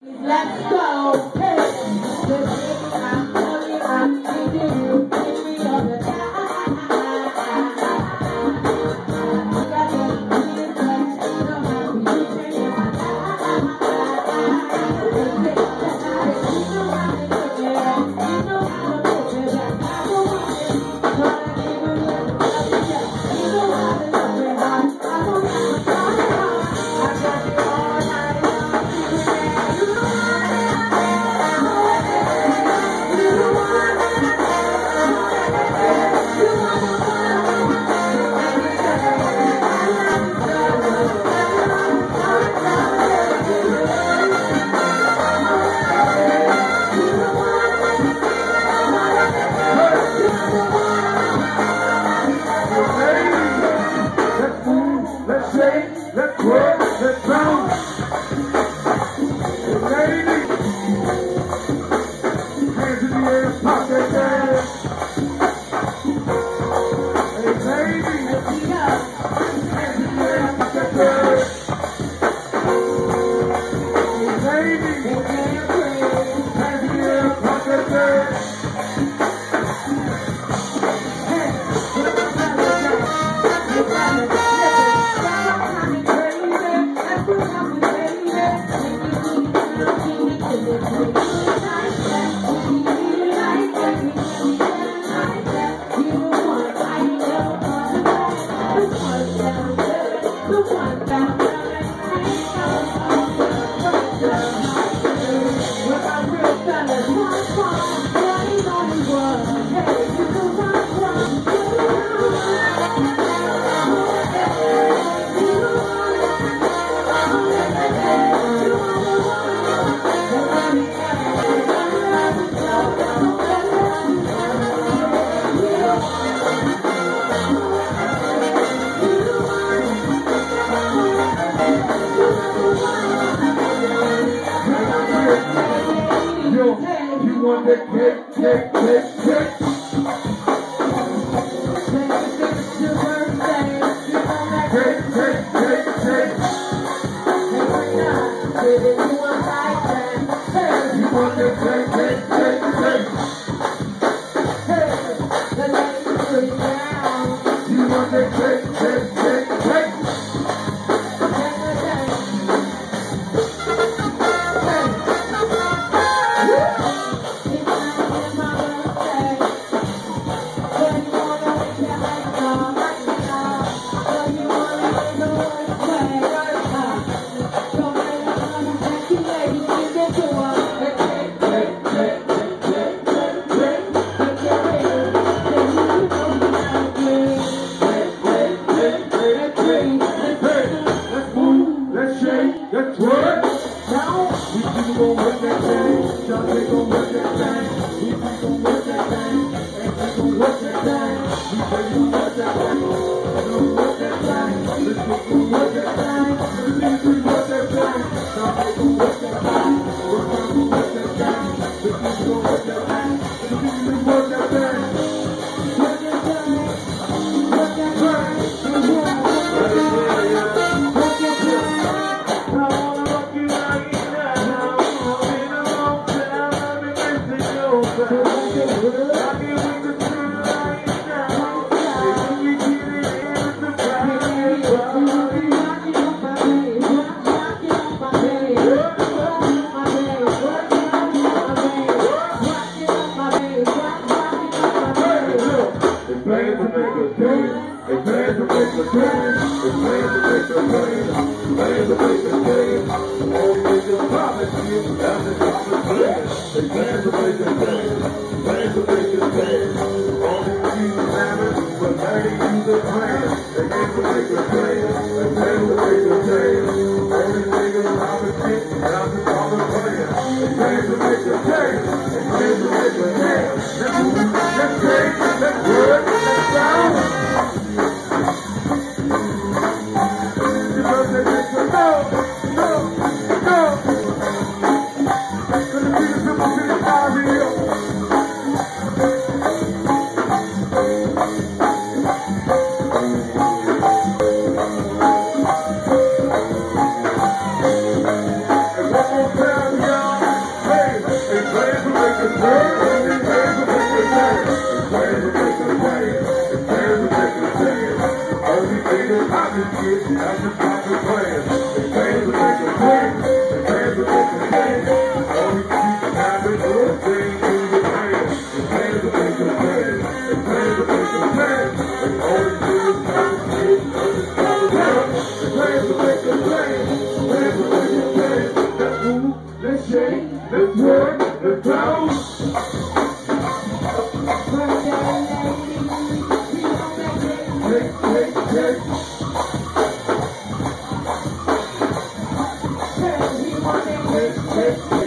Let's go. Hey, I'm calling, I'm needing you, give me all the time. You got to be the best, you know how to use it in my time. You know how to do it, you know how to put it back. I don't want it, but I even let it go. You know how to love it, I don't have to try it hard. I got you all night long, you know. Let's shake, let's work, let's bounce. Ladies, hands in the air, pop that gas. Hey, ladies, hands in the air, pop that gas. Hey, ladies, hands in the air, pop that gas. You want that cake, cake, cake, cake. Cake, cake, cake, cake. You want that cake, cake, cake, cake. You want that cake, cake, cake, cake. Let's work. We keep on work that thing. Y'all take on work that thing. We keep on work that thing. And take on work that thing. We take on work that thing. Don't work that thing. Let's keep on work that thing. Let's keep on work that thing. Y'all take on work that thing. Work on work that thing. Let's keep on work that thing. Let's keep on work that thing. Work that thing. Work that thing. Work that thing. Let's work. Let's go. Hey.